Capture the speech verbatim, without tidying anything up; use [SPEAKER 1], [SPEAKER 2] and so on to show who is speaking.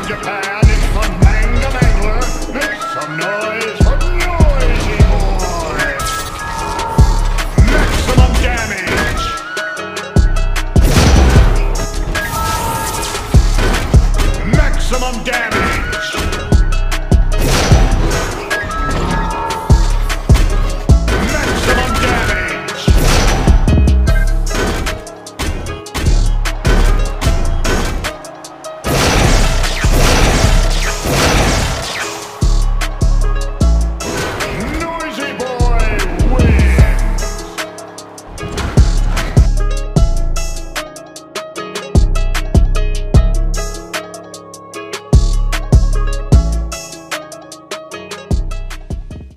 [SPEAKER 1] Japan, it's the Manga Mangler. Make some noise for Noisy Boy. Maximum damage. Maximum damage.